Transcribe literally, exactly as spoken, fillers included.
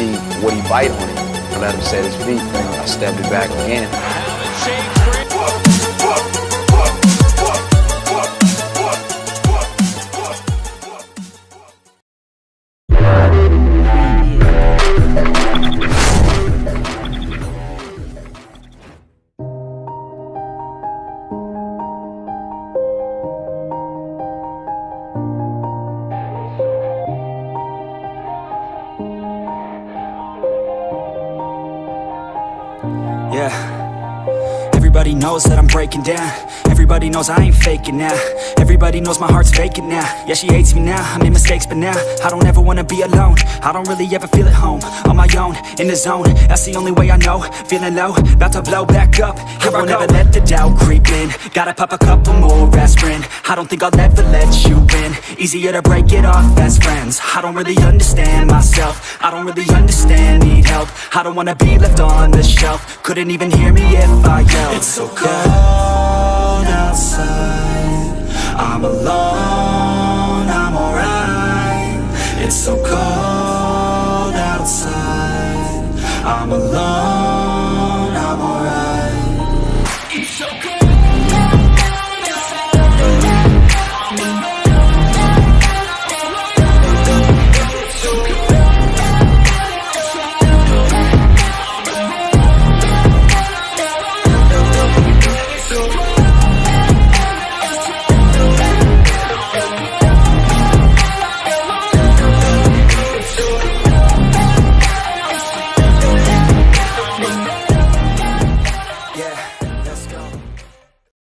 see would he bite on it. I let him set his feet, and I stepped it back again. Yeah, everybody knows that I'm breaking down. Everybody knows I ain't faking now. Everybody knows my heart's vacant now. Yeah, she hates me now, I made mistakes but now I don't ever wanna be alone. I don't really ever feel at home. On my own, in the zone, that's the only way I know. Feeling low, about to blow back up. Here I won't ever let the doubt creep in. Gotta pop a couple more aspirin. I don't think I'll ever let you in. Easier to break it off as friends. I don't really understand myself. I don't really understand, need help. I don't wanna be left on the shelf. Couldn't even hear me if I yelled. It's so cold